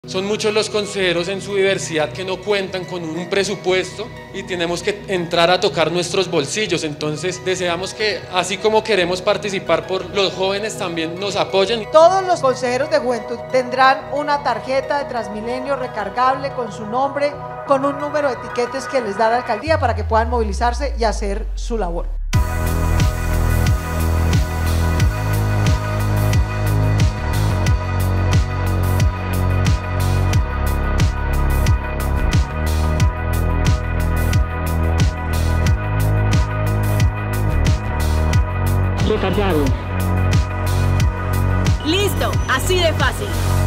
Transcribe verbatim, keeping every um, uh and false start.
Son muchos los consejeros en su diversidad que no cuentan con un presupuesto y tenemos que entrar a tocar nuestros bolsillos. Entonces deseamos que, así como queremos participar por los jóvenes, también nos apoyen. Todos los consejeros de juventud tendrán una tarjeta de Transmilenio recargable con su nombre, con un número de etiquetes que les da la alcaldía para que puedan movilizarse y hacer su labor. Recargado. Listo, así de fácil.